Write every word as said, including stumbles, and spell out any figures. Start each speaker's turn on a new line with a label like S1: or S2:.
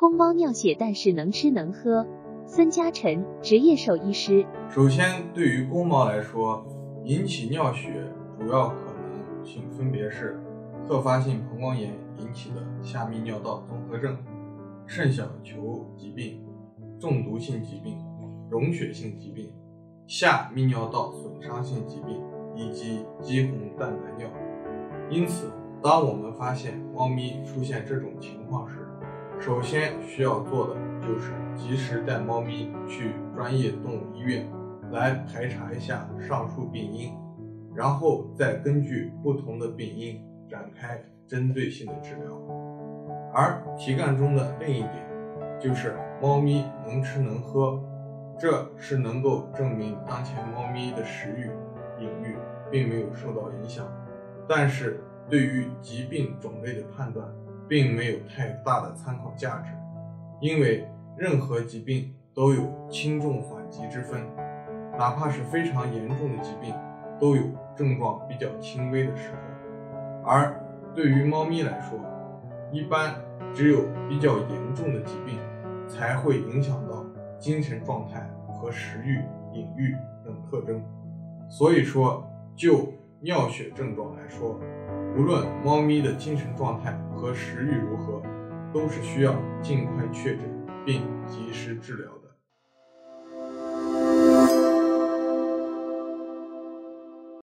S1: 公猫尿血，但是能吃能喝。孙嘉晨，职业兽医师。
S2: 首先，对于公猫来说，引起尿血主要可能性分别是特发性膀胱炎引起的下泌尿道综合症、肾小球疾病、中毒性疾病、溶血性疾病、下泌尿道损伤性疾病以及肌红蛋白尿。因此，当我们发现猫咪出现这种情况时，首先需要做的就是及时带猫咪去专业动物医院来排查一下上述病因，然后再根据不同的病因展开针对性的治疗。而题干中的另一点就是猫咪能吃能喝，这是能够证明当前猫咪的食欲、饮欲并没有受到影响，但是对于疾病种类的判断并没有太大的参考价值，因为任何疾病都有轻重缓急之分，哪怕是非常严重的疾病都有症状比较轻微的时候。而对于猫咪来说，一般只有比较严重的疾病才会影响到精神状态和食欲、饮欲等特征。所以说，就尿血症状来说，无论猫咪的精神状态和食欲如何，都是需要尽快确诊并及时治疗的。